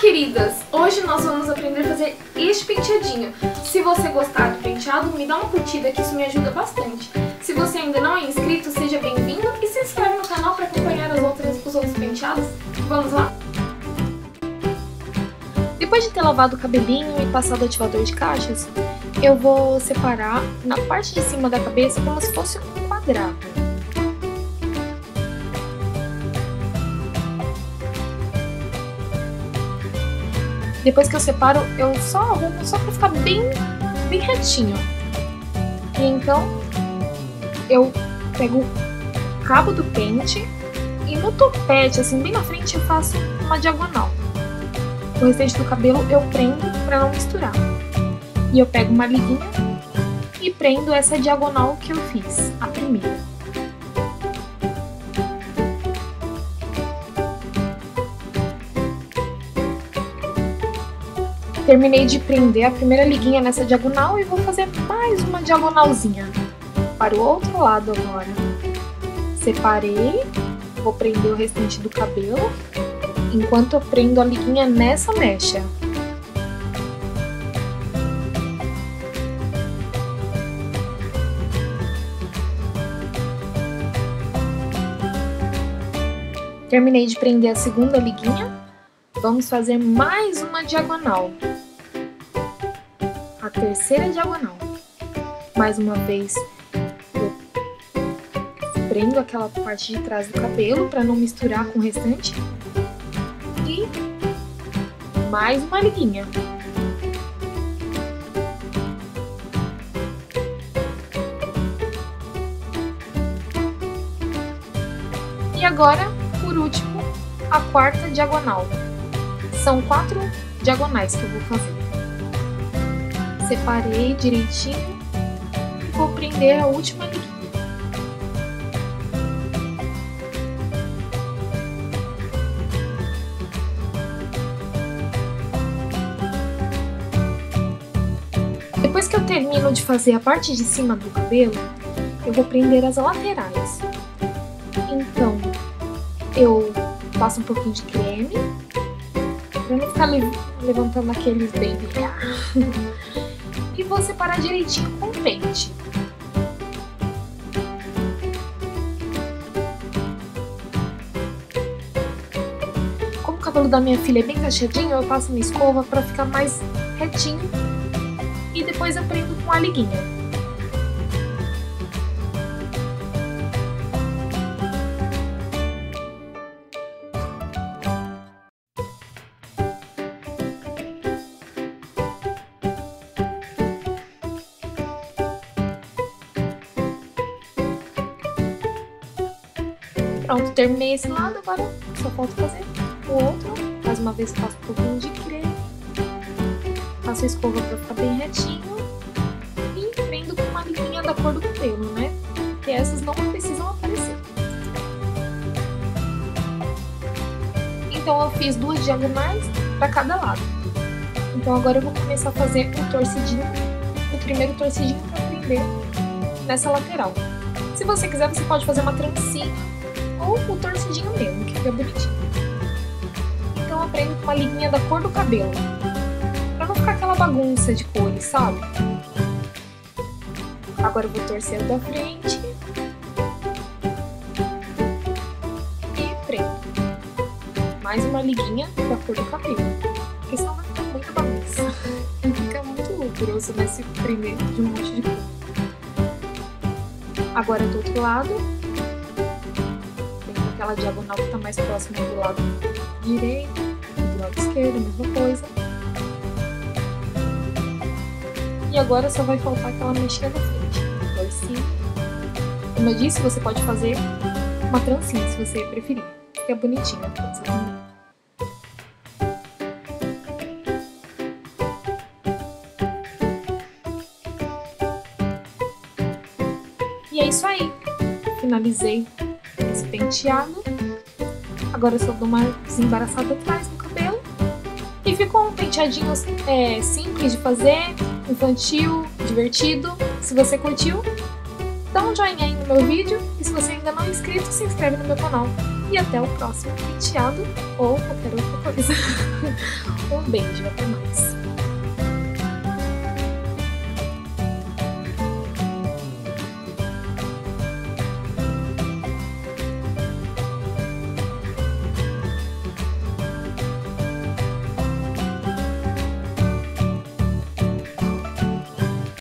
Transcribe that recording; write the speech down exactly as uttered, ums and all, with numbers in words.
queridas! Hoje nós vamos aprender a fazer este penteadinho. Se você gostar do penteado, me dá uma curtida que isso me ajuda bastante. Se você ainda não é inscrito, seja bem-vindo e se inscreve no canal para acompanhar as outras, os outros penteados. Vamos lá? Depois de ter lavado o cabelinho e passado o ativador de cachos, eu vou separar na parte de cima da cabeça como se fosse um quadrado. Depois que eu separo, eu só arrumo só pra ficar bem, bem retinho. E então, eu pego o cabo do pente e no topete, assim, bem na frente, eu faço uma diagonal. O restante do cabelo eu prendo pra não misturar. E eu pego uma liguinha e prendo essa diagonal que eu fiz, a primeira. Terminei de prender a primeira liguinha nessa diagonal e vou fazer mais uma diagonalzinha para o outro lado agora. Separei, vou prender o restante do cabelo, enquanto eu prendo a liguinha nessa mecha. Terminei de prender a segunda liguinha, vamos fazer mais uma diagonal. A terceira diagonal. Mais uma vez, eu prendo aquela parte de trás do cabelo para não misturar com o restante. E mais uma liguinha. E agora, por último, a quarta diagonal. São quatro diagonais que eu vou fazer. Separei direitinho e vou prender a última liguinha. Depois que eu termino de fazer a parte de cima do cabelo, eu vou prender as laterais. Então, eu passo um pouquinho de creme, pra não ficar levantando aqueles baby hair. E vou separar direitinho com o pente. Como o cabelo da minha filha é bem cacheadinho, eu passo minha escova pra ficar mais retinho. E depois eu prendo com a liguinha. Pronto, terminei esse lado, agora só falta fazer o outro. Mais uma vez passo um pouquinho de creme, passo a escova pra ficar bem retinho e prendo com uma liguinha da cor do cabelo, né? Porque essas não precisam aparecer. Então eu fiz duas diagonais pra cada lado. Então agora eu vou começar a fazer o torcidinho, o primeiro torcidinho pra prender nessa lateral. Se você quiser, você pode fazer uma trancinha ou o torcidinho mesmo, que fica bonitinho. Então eu prendo com uma liguinha da cor do cabelo, pra não ficar aquela bagunça de cores, sabe? Agora eu vou torcer o da frente e prendo mais uma liguinha da cor do cabelo, porque senão vai ficar muita bagunça e fica muito grosso nesse prender de um monte de cor. Agora do outro lado, aquela diagonal que está mais próxima do lado direito e do lado esquerdo, a mesma coisa. E agora só vai faltar aquela mexinha na frente. Torcinha. Como eu disse, você pode fazer uma trancinha se você preferir. Fica bonitinha a trança também. E é isso aí. Finalizei esse penteado. Agora eu só dou uma desembaraçada atrás no cabelo. E ficou um penteadinho é, simples de fazer, infantil, divertido. Se você curtiu, dá um joinha aí no meu vídeo. E se você ainda não é inscrito, se inscreve no meu canal. e até o próximo penteado ou qualquer outra coisa. Um beijo, até mais.